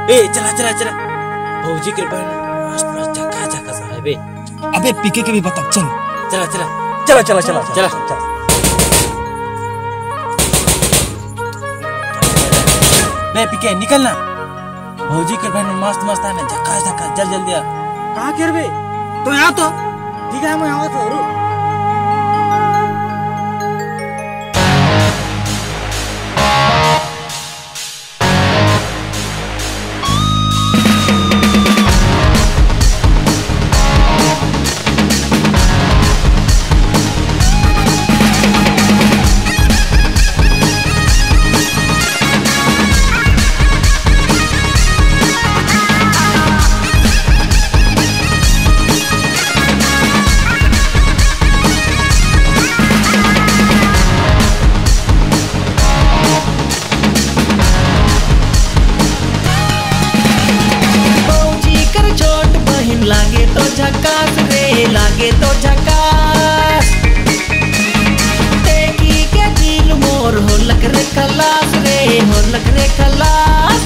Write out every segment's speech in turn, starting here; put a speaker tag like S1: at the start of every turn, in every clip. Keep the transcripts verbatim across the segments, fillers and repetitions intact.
S1: ए चला चला चला भौजी के बहन मस्त मस्त झका झका सा है बे।
S2: अबे पीके के भी बता। चल
S1: चला चला
S2: चला चला चला
S1: चला
S2: चला।
S1: बे पीके निकलना। भौजी के बहन मस्त मस्त है ना झका झका जल जल्दी आ।
S2: कहाँ कर बे तो यहाँ तो ठीक है मैं यहाँ तो रुक। लागे तो झकास रे लागे तो झकास देखी के दिल मोर हो लग रे खलास रे हो लग रे खलास।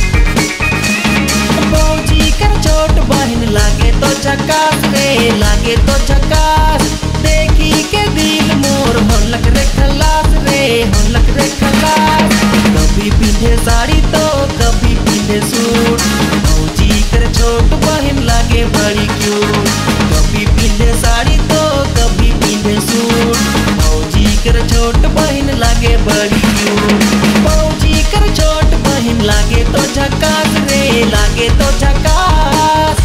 S2: भौजी कर छोट बहन लागे तो झकास रे लागे तो झकास देखी के दिल मोर हो लग रे खलास रे हो लग रे खलास। कभी पिंधे साड़ी तो कभी पिंधे सूट भौजी कर छोट बहन लागे बड़ी क्यूट। कभी पिंधे साड़ी तो कभी पिंधे सूट भौजी कर छोट बहन लागे बड़ी क्यूट। भौजी कर छोट बहन लागे तो झकास रे लागे तो झकास।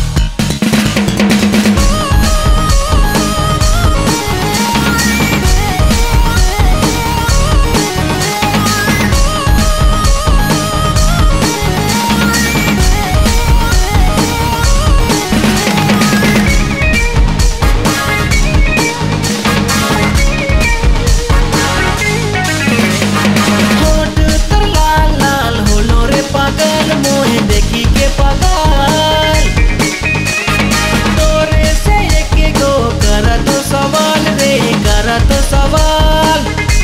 S2: तो सवाल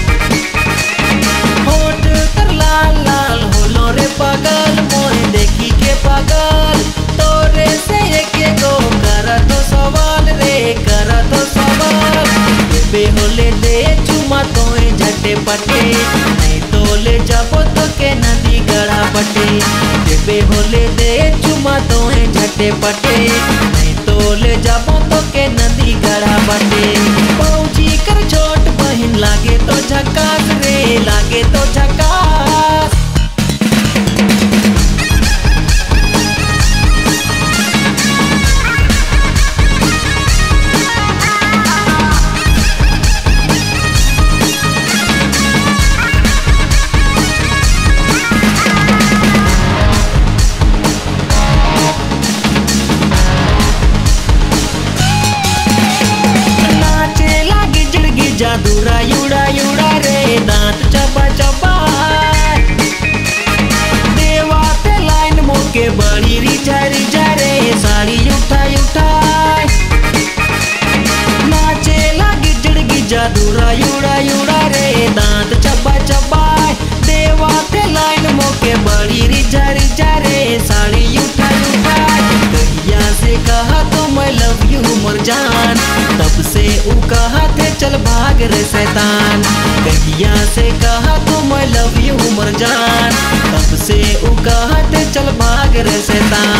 S2: होठ कर लाल लाल होलो रे पागल मोहे देखी के पागल तोरे से एक गो करा तो सवाल रे करा तो सवाल। बे होले दे चुमा तोए झटे पटे नहीं तो ले जाबो तो के नदी गड़ा पटे। बे होले दे चुमा तोए झटे पटे नहीं तो ले जाबो तो के नदी गड़ा पटे। भौजी कर छोट बहन लागे तो झकास रे लागे तो झकास। जादूरा युड़ा युड़ा रे दांत चबा चबा देवा पे लाइन मोके बड़ी रिझा रिझा रे साड़ी उठा उठा नाचे लगी जड़गी जादूरा युड़ा युड़ा रे दांत चबा चबा देवा पे लाइन मोके बड़ी रिझा रिझा रे साड़ी उठा उठा। कहिया से कहा तो मैं लव यू मर जान तब से उ कहा थे चल भाग रे शैतान। कहिया से कहा तो मैं लव यू मर जान तब से उ कहा थे चल भाग रे शैतान।